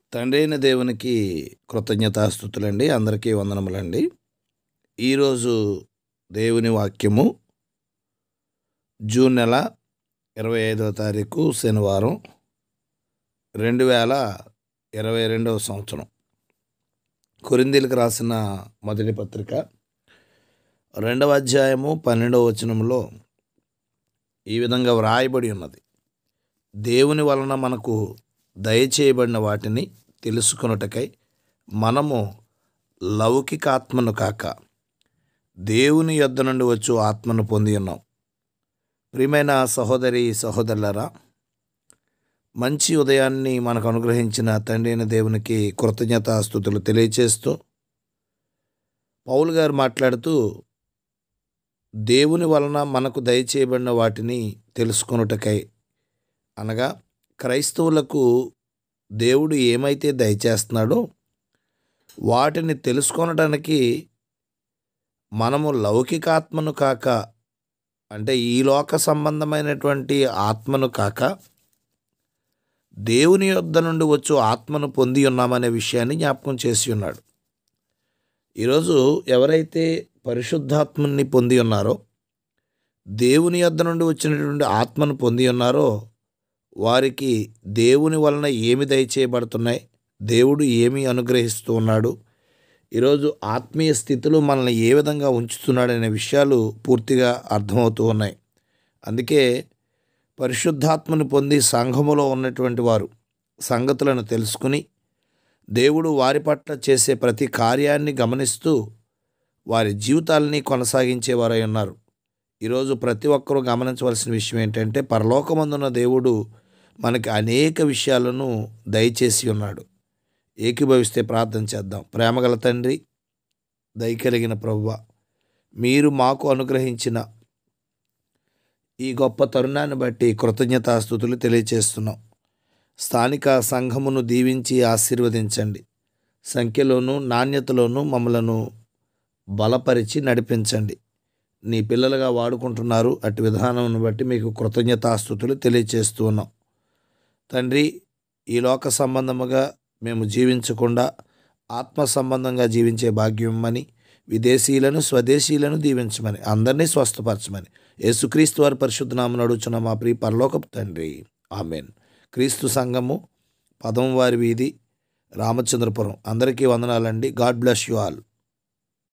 తండ్రి అయిన దేవునికి కృతజ్ఞతాస్థుతులండి. అందరికీ వందనములండి. ఈరోజు దేవుని వాక్యము జూన్ నెల 25వ తారీఖు శనివారం 2022వ సంవత్సరం. కొరింథీయులకు రాసిన మొదటి పత్రిక 2వ అధ్యాయము 12వ వచనంలో ఈ విధంగా వ్రాయబడి ఉన్నది. దేవుని వలన మనకు దయచేయబడిన వాటిని తెలుసుకొనుటకై మనము లౌకికాత్మను కాక దేవుని యొద్ద నుండి వచ్చు ఆత్మను పొంది ఉన్నాం. ప్రియమైన సహోదరి సహోదరులారా, మంచి ఉదయాన్ని మనకు అనుగ్రహించిన తండ్రి అయిన దేవునికి కృతజ్ఞతాస్తుతులు తెలియచేస్తూ పౌలు గారు మాట్లాడుతూ దేవుని వలన మనకు దయచేయబడిన వాటిని తెలుసుకొనుటకై అనగా క్రైస్తవులకు దేవుడు ఏమైతే దయచేస్తున్నాడో వాటిని తెలుసుకొనడానికి మనము లౌకికాత్మను కాక, అంటే ఈ లోక సంబంధమైనటువంటి ఆత్మను కాక దేవుని యొద్ద నుండి వచ్చు ఆత్మను పొంది ఉన్నామనే విషయాన్ని జ్ఞాపకం చేసి ఉన్నాడు. ఈరోజు ఎవరైతే పరిశుద్ధాత్మని పొంది ఉన్నారో, దేవుని యొద్ద నుండి వచ్చినటువంటి ఆత్మను పొంది ఉన్నారో వారికి దేవుని వలన ఏమి దయచేయబడుతున్నాయి, దేవుడు ఏమి అనుగ్రహిస్తూ ఉన్నాడు, ఈరోజు ఆత్మీయ స్థితిలో మనల్ని ఏ విధంగా ఉంచుతున్నాడనే విషయాలు పూర్తిగా అర్థమవుతూ ఉన్నాయి. అందుకే పరిశుద్ధాత్మను పొంది సంఘములో ఉన్నటువంటి వారు సంగతులను తెలుసుకుని దేవుడు వారి పట్ల చేసే ప్రతి కార్యాన్ని గమనిస్తూ వారి జీవితాలని కొనసాగించేవారై ఉన్నారు. ఈరోజు ప్రతి ఒక్కరూ గమనించవలసిన విషయం ఏంటంటే, పరలోకమందున్న దేవుడు మనకి అనేక విషయాలను దయచేసి ఉన్నాడు. ఏకీభవిస్తే ప్రార్థన చేద్దాం. ప్రేమగల తండ్రి, దయకలిగిన ప్రభువా, మీరు మాకు అనుగ్రహించిన ఈ గొప్ప తరుణాన్ని బట్టి కృతజ్ఞతాస్తుతులు తెలియచేస్తున్నాం. స్థానిక సంఘమును దీవించి ఆశీర్వదించండి. సంఖ్యలోనూ నాణ్యతలోనూ మమ్మలను బలపరిచి నడిపించండి. నీ పిల్లలుగా వాడుకుంటున్నారు. అటు విధానం బట్టి మీకు కృతజ్ఞతాస్తుతులు తెలియచేస్తూ ఉన్నాం. తండ్రి, ఈ లోక సంబంధముగా మేము జీవించకుండా ఆత్మ సంబంధంగా జీవించే భాగ్యం ఇమ్మని, విదేశీయులను స్వదేశీయులను దీవించమని, అందరినీ స్వస్థపరచమని యేసుక్రీస్తు వారి పరిశుద్ధ నామమున అడుగుచున్న మా ప్రియ పరలోకపు తండ్రి, ఆమెన్. క్రీస్తు సంఘము, పదం వారి వీధి, రామచంద్రపురం. అందరికీ వందనాలండి. God bless you all.